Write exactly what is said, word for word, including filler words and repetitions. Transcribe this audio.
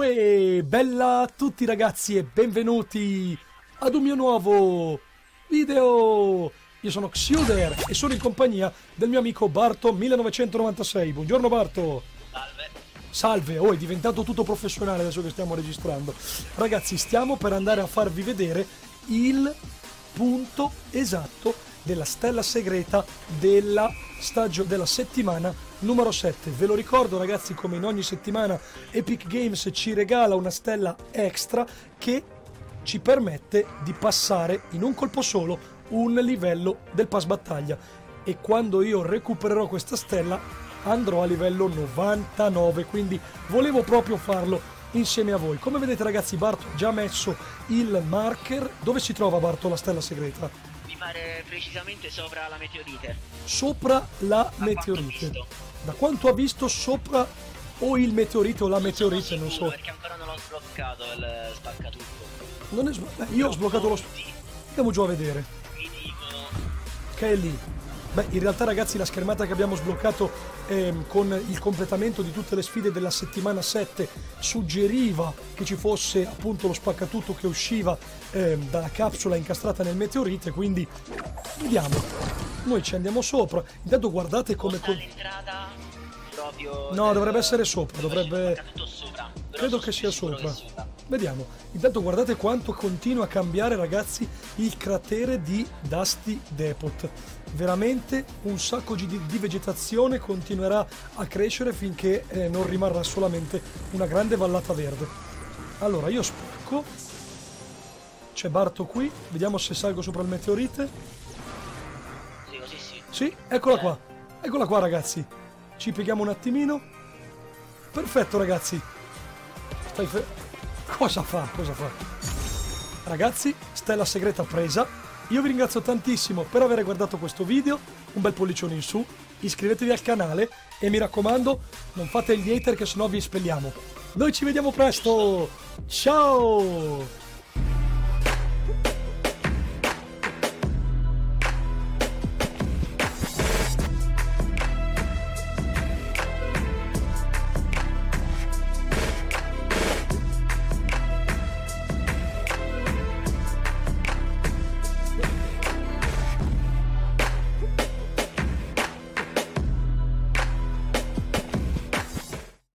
Uè, bella a tutti ragazzi e benvenuti ad un mio nuovo video. Io sono Xuder e sono in compagnia del mio amico Barto millenovecentonovantasei. Buongiorno Barto. Salve. Salve, oh, è diventato tutto professionale adesso che stiamo registrando. Ragazzi, stiamo per andare a farvi vedere il punto esatto della stella segreta della stagio della settimana numero sette. Ve lo ricordo ragazzi, come in ogni settimana Epic Games ci regala una stella extra che ci permette di passare in un colpo solo un livello del pass battaglia, e quando io recupererò questa stella andrò a livello novantanove, quindi volevo proprio farlo insieme a voi. Come vedete ragazzi, Barto ha già messo il marker. Dove si trova Barto la stella segreta? Mi pare precisamente sopra la meteorite. Sopra la Da meteorite. quanto Da quanto ha visto sopra o il meteorite o la meteorite, non so. Perché ancora non ho sbloccato il spaccatutto. Non è sblo- Beh, io ho sbloccato lo... Andiamo giù a vedere. Mi dicono Che è lì. Beh, in realtà ragazzi la schermata che abbiamo sbloccato ehm, con il completamento di tutte le sfide della settimana sette suggeriva che ci fosse appunto lo spaccatutto che usciva ehm, dalla capsula incastrata nel meteorite, quindi vediamo. Noi ci andiamo sopra. Intanto guardate come... sta con- l'entrata proprio. No, del- dovrebbe essere sopra, dove dovrebbe- c'è spaccatutto sopra. Però Credo sono che sia sicuro sopra. che è sopra. Vediamo. Intanto guardate quanto continua a cambiare ragazzi il cratere di Dusty Depot. Veramente un sacco di, di vegetazione continuerà a crescere finché eh, non rimarrà solamente una grande vallata verde. Allora io spacco. C'è Barto qui. Vediamo se salgo sopra il meteorite. Sì, così sì. Sì, eccola qua. Eccola qua ragazzi. Ci pieghiamo un attimino. Perfetto ragazzi. Stai fe- Cosa fa? Cosa fa? Ragazzi, stella segreta presa. Io vi ringrazio tantissimo per aver guardato questo video. Un bel pollicione in su. Iscrivetevi al canale e mi raccomando, non fate gli hater che sennò vi espelliamo. Noi ci vediamo presto. Ciao!